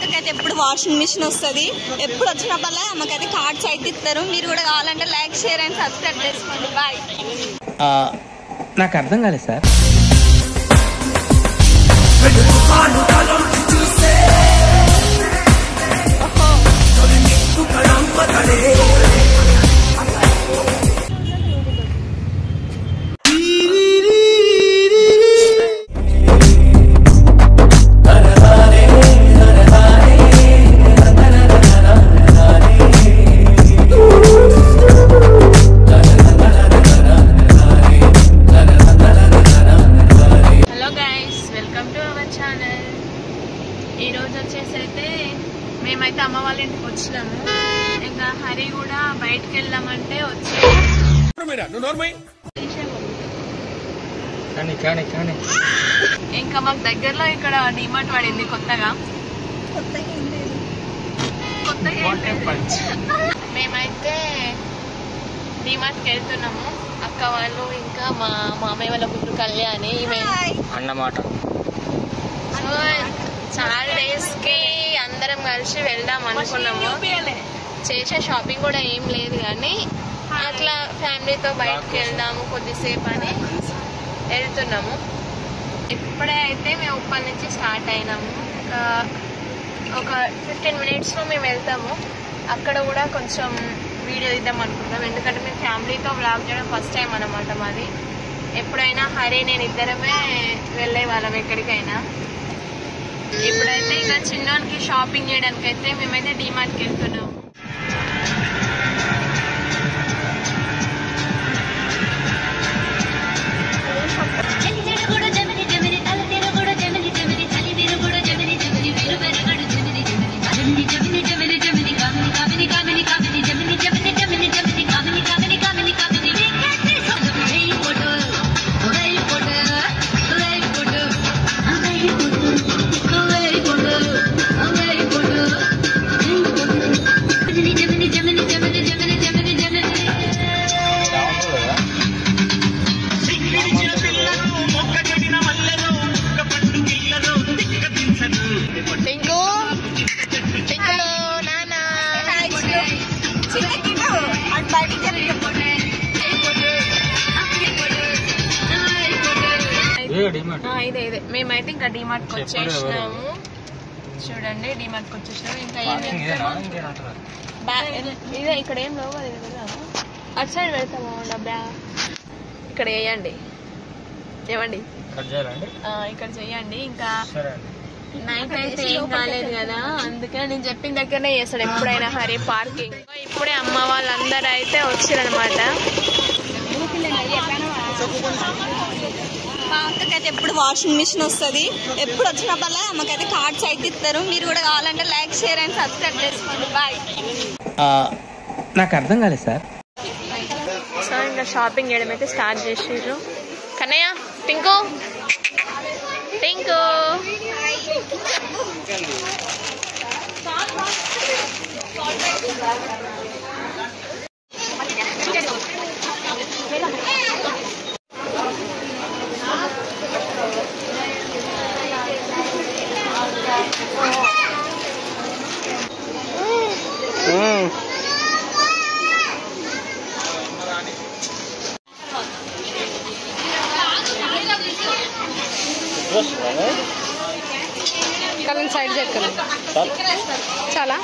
అక్కకైతే ఎప్పుడు washing machine వస్తుంది, ఎప్పుడు వచ్చినప్పుడల్లా అమ్మకైతే కార్డ్స్ అయితే ఇస్తారు. మీరు కూడా కావాలంటే లైక్ షేర్ అండ్ సబ్స్క్రైబ్ చేసుకోండి. బాయ్. నాకు అర్థం కాలేదు సార్. ఈరోజు వచ్చేసి అయితే మేమైతే అమ్మ వాళ్ళ ఇంటికి వచ్చినాము. ఇంకా హరి కూడా బయటకు వెళ్దామంటే వచ్చాము. ఇంకా మాకు దగ్గరలో ఇక్కడ డిమార్ట్ పడింది కొత్తగా. మేమైతే డిమార్ట్కి వెళ్తున్నాము. అక్క వాళ్ళు ఇంకా మా మామయ్య వాళ్ళ కూతురు కళ్యాణి ఈమె అన్నమాట. సో చాలా డేస్ కి అందరం కలిసి వెళ్దాం అనుకున్నాము. చేసే షాపింగ్ కూడా ఏం లేదు కానీ అట్లా ఫ్యామిలీతో బయటకు వెళ్దాము కొద్దిసేపు అని వెళ్తున్నాము. ఇప్పుడే అయితే మేము ఉప్పల్ నుంచి స్టార్ట్ అయినాము. ఒక 15 minutesలో మేము వెళ్తాము. అక్కడ కూడా కొంచెం వీడియో తీద్దాం అనుకుంటాం, ఎందుకంటే మేము ఫ్యామిలీతో వ్లాగ్ చేయడం ఫస్ట్ టైం అన్నమాట మాది. ఎప్పుడైనా హరి నేను ఇద్దరమే వెళ్ళే వాళ్ళం ఎక్కడికైనా. ఇప్పుడైతే ఇంకా చిన్నోనికి షాపింగ్ చేయడానికి అయితే మేమైతే డిమార్ట్కి వెళ్తున్నాము. ఇదే మేమైతే ఇంకా డిమార్ట్కి వచ్చేసినాము. చూడండి డిమార్ట్కి వచ్చేసినాము. ఇంకా ఇదే ఇక్కడ ఏం లేవు అది కదా, అటు సైడ్ వెళ్తాము. డబ్బా ఇక్కడ వేయండి, ఏమండి ఇక్కడ చెయ్యండి. ఇంకా నైట్ అయితే ఏం కాలేదు కదా, అందుకే నేను చెప్పిన దగ్గరనే చేస్తాడు ఎప్పుడైనా హరి పార్కింగ్. ఇప్పుడే అమ్మ వాళ్ళందరూ అయితే వచ్చారనమాట. మా అక్కకైతే ఎప్పుడు వాషింగ్ మిషన్ వస్తుంది, ఎప్పుడు వచ్చినప్పుడల్లా అమ్మకైతే కార్డ్స్ అయితే ఇస్తారు. మీరు కూడా కావాలంటే లైక్ షేర్ అండ్ సబ్స్క్రైబ్ చేసుకోండి. బాయ్. నాకు అర్థం కాలేదు సార్. సో ఇంకా షాపింగ్ చేయడం అయితే స్టార్ట్ చేసిర్రు. కన్నయ్య, టింకు టింకు కలర్ సైడ్ చెక్కలు చాలా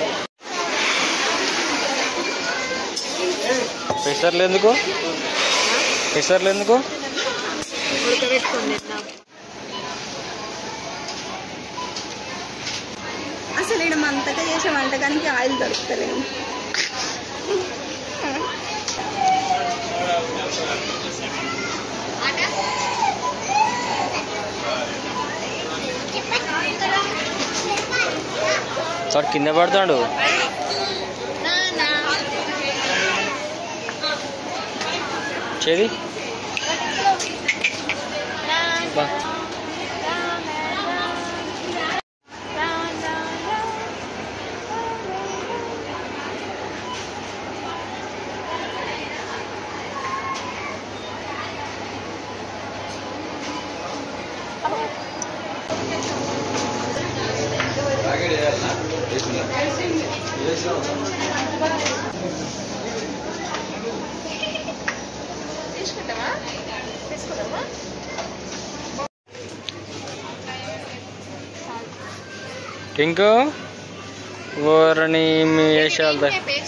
ప్రెషర్లు ఎందుకు ఉడకబెట్టుకోండి. అసలు ఇక్కడ మంతగా చేసే వంటకానికి ఆయిల్ దొరుకుతలేదు. సార్ కింద పడతాడు. చేది తీసుకుంటావా తీసుకుంటావా టింకు ఓరని మీ వేసాలి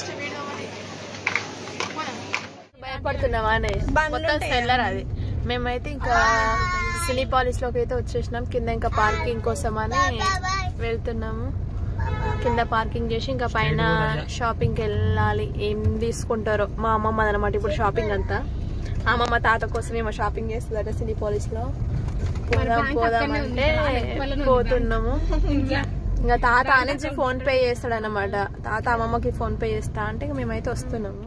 భయపడుతున్నావా అనే మొత్తం సెల్లర్ అది. మేమైతే ఇంకా సినీపాలిస్ లోకి అయితే వచ్చేసినాం. కింద ఇంకా పార్కింగ్ కోసం అని వెళ్తున్నాము. కింద పార్కింగ్ చేసి ఇంకా పైన షాపింగ్కి వెళ్ళాలి. ఏం తీసుకుంటారో మా అమ్మమ్మ అనమాట ఇప్పుడు షాపింగ్ అంతా. అమ్మమ్మ తాత కోసం ఏమో షాపింగ్ చేస్తుందట సినీపాలిస్ లో. పోదామంటే పోతున్నాము. ఇంకా తాత అనేది ఫోన్ పే చేస్తాడు అనమాట. తాత అమ్మమ్మకి ఫోన్ పే చేస్తా అంటే మేమైతే వస్తున్నాము.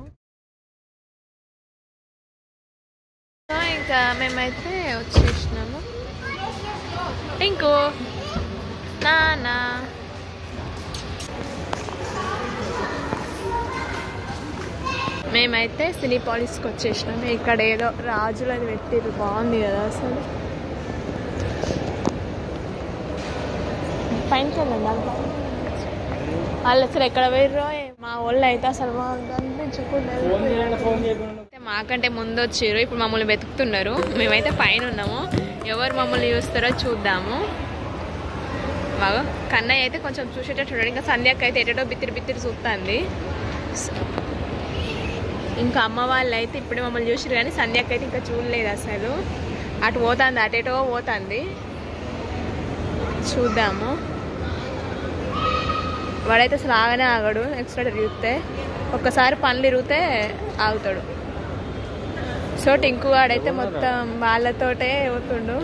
ఇంకా మేమైతే వచ్చేసినాము. టింకు నానా మేమైతే సినీపాలిస్కి వచ్చేసినాము. ఇక్కడ ఏదో రాజులని పెట్టిరు, బాగుంది కదా అసలు. పైనకి వెళ్ళండి వాళ్ళు అసలు ఎక్కడ పోయిర్రో. మా వాళ్ళు అయితే అసలు మాకంటే ముందు వచ్చారు. ఇప్పుడు మమ్మల్ని వెతుకుతున్నారు. మేమైతే పైన ఉన్నాము. ఎవరు మమ్మల్ని చూస్తారో చూద్దాము. బాగా కన్నయ్య అయితే కొంచెం చూసేటట్టు చూడండి. ఇంకా సంధ్యక్క అయితే ఎటో బిత్తిరి చూస్తుంది. ఇంకా అమ్మ వాళ్ళు అయితే ఇప్పుడే మమ్మల్ని చూసారు కానీ సంధ్యక్క అయితే ఇంకా చూడలేదు అసలు. అటు పోతుంది, అటేటో పోతుంది. చూద్దాము. వాడైతే అసలు ఆగనే ఆగడు. నెక్స్ట్ తిరిగితే ఒక్కసారి పనులు ఇరిగితే ఆగుతాడు. సో టింకు వాడైతే మొత్తం వాళ్ళతోటే అవుతుండు.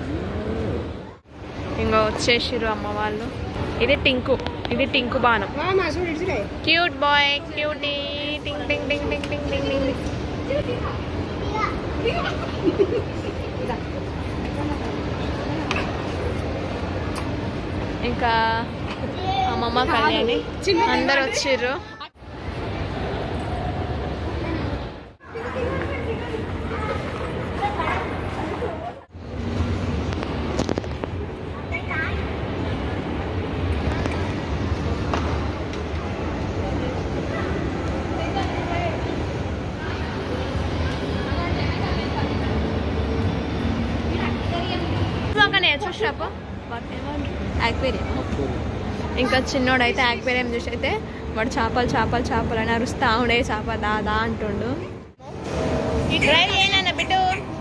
ఇంకా వచ్చేసిరు అమ్మ వాళ్ళు. ఇది టింకు బాణం. Cute boy, cutie. టింగ్ టింగ్ టింగ్ టింగ్ టింగ్ టింగ్ టింగ్. ఇంకా అమ్మమ్మ కళ్యాణి అందరు వచ్చిర్రు. చూసాపు ఇంకా చిన్నోడైతే యాక్వేరియం చూసి అయితే వాడు చేపలు అని అరుస్తా ఉండే. చేప దాదా అంటుండు. బిడ్డు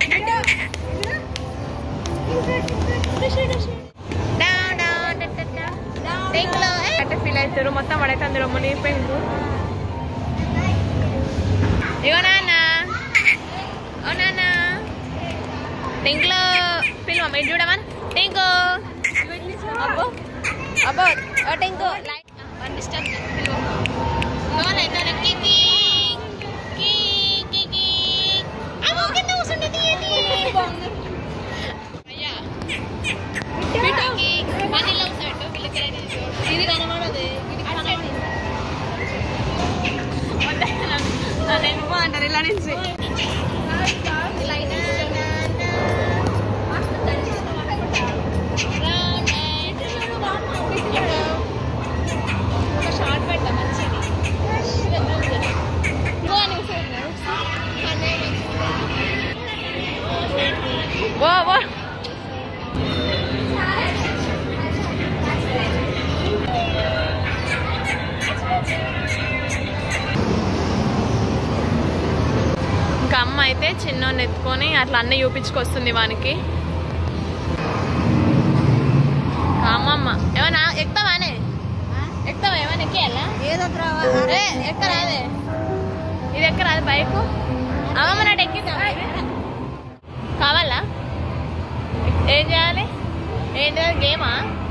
అంటే ఫీల్ అవుతారు. మొత్తం వాడైతే అందులో మునిగిపోయిండు. ఇగో నాన్న, ఓ నాన్న టింక్లో పిలువ మీరు చూడమని. టింకు అబ్బో అబ్బో ఓ టింకు డిస్టర్బ్ పిలువ. ఇది కనబడదు అంటారు ఇలా నుంచి. షార్ట్ పెట్టా మంచిది. ఇంకా అమ్మ అయితే చిన్నోని ఎత్తుకొని అట్లా అన్నీ చూపించుకొస్తుంది వానికి. అమ్మమ్మ ఏమన్నా ఎక్కుతావానే? ఎక్కుతావా? ఏమైనా ఎక్కేయాలా? ఎక్కరాదే, ఇది ఎక్కరాదు బైకు. అమ్మమ్మ నాటి ఎక్కిద్దామా? కావాలా? ఏం చేయాలి? ఏంటి గేమా?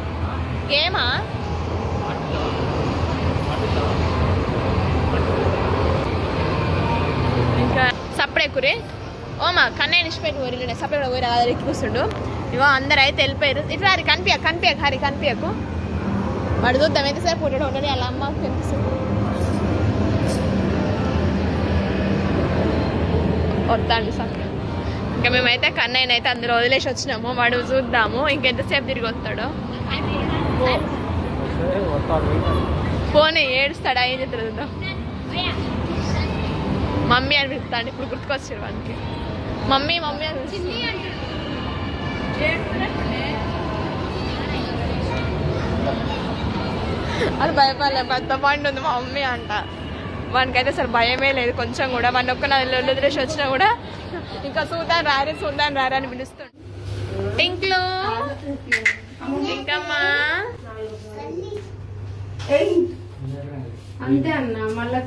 ఇంకా సప్పుడే కురే ఓమా కన్నయ్య నిష్పెట్టి ఊరిలో సపరేట్ ఊరి ఎక్కి కూర్చుండు. ఇవో అందరు అయితే వెళ్ళిపోయారు. ఇట్లా హరి కనిపించకు వాడు చూద్దాం ఎంతసేపు పుట్టాడు ఉండడు. అలా అమ్మ కనిపిస్తుంది. వస్తాండి సార్. ఇంకా మేమైతే కన్నయ్యనైతే అందులో వదిలేసి వచ్చినాము. వాడు చూద్దాము ఇంకెంతసేపు తిరిగి వస్తాడో. పోనీ ఏడుస్తాడా ఏం చెప్తాడు చూద్దాం. మమ్మీ అని పిలుస్తాడు. ఇప్పుడు గుర్తుకొచ్చారు వానికి. మమ్మీ మమ్మీ అని అది భయపడలే. పెద్ద పాయింట్ ఉంది మా మమ్మీ అంట. వానికైతే అసలు భయమే లేదు కొంచెం కూడా. వాడిని ఒక్క వదిలేసి వచ్చినా కూడా ఇంకా చూద్దాం రారే అని పిలుస్తాడు. టింక్లు ఇంకమ్మా అంతే అన్న. మళ్ళా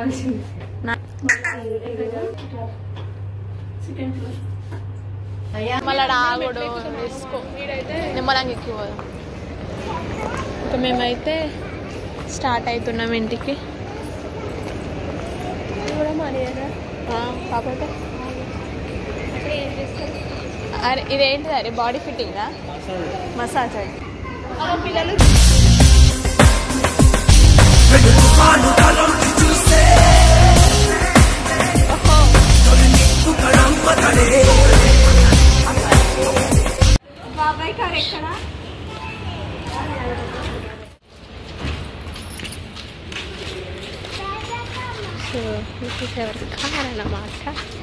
మళ్ళీ ఆగుడు తీసుకో నిమ్మలంగా ఎక్కిపోదు. ఇంకా మేమైతే స్టార్ట్ అవుతున్నాం ఇంటికి. కాకపోతే అరే ఇదేంటిది? అరే బాడీ ఫిట్టింగా మసాజ్ అది. పిల్లలు బాబాయ్ కార్ ఎక్కడా? So this is our car అన్నమాట.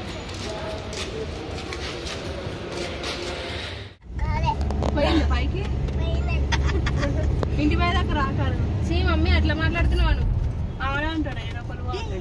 పైకి ఇంటి మీద దాకా రాకారు. సీ మమ్మీ అట్లా మాట్లాడుతున్నాను. అవునా అంటాడు ఆయన ఒకరు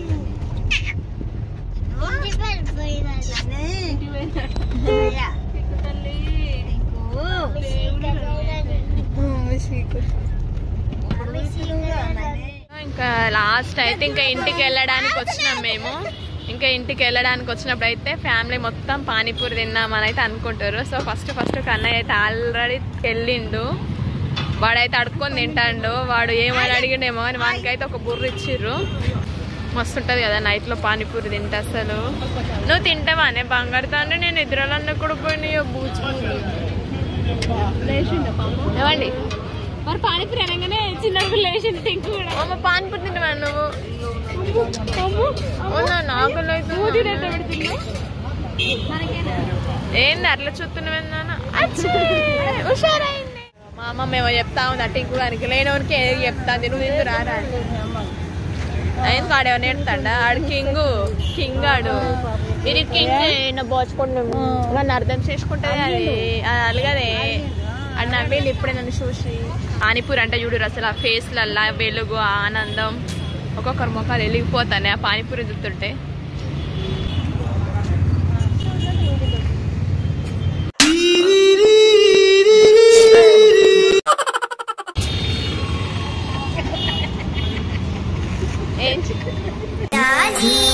ఇంకా లాస్ట్ అయితే ఇంకా ఇంటికి వెళ్ళడానికి వచ్చినాం మేము. ఇంకా ఇంటికి వెళ్ళడానికి వచ్చినప్పుడు అయితే ఫ్యామిలీ మొత్తం పానీపూరి తిన్నామని అయితే అనుకుంటారు. సో ఫస్ట్ కన్నయ్య అయితే ఆల్రెడీ వెళ్ళిండు. వాడైతే అడుక్కొని తింటాడు. వాడు ఏమని అడిగిండేమో అని వానికైతే ఒక బుర్ర ఇచ్చిర్రు. మస్తు ఉంటుంది కదా నైట్లో పానీపూరి తింటే. అసలు నువ్వు తింటావా అనే బంగారు తండ్రి? నేను ఎదురాలన్న కూడా పోయినాయో బూచు ఏమండి. మరి పానీపూరి అనగానే చిన్నప్పుడు లేచింది టింకు కూడా. అమ్మ పానీపూరి తింటావా నువ్వు? నాకు ఏంది అట్లా చూస్తున్నావు? హుషారైంది. మా అమ్మ మేము చెప్తా ఉంది టింకు గారికి. లేనివారికి ఏది చెప్తాంది నువ్వు తిందు రారా అయింది. ఆడేమో నేర్తాడా? ఆడు కింగ్ ఆడు. ఇది కింగ్ బోచుకోండి నన్ను అర్థం చేసుకుంటే అది అలాగదే అది నవ్వేది. ఇప్పుడే నన్ను చూసి పానీపూరి అంటే చూడు అసలు ఆ ఫేస్లల్లా వెలుగు ఆనందం ఒక్కొక్కరు ముఖాలు వెలిగిపోతానే ఆ పానీపూరి చూస్తుంటే. డాడీ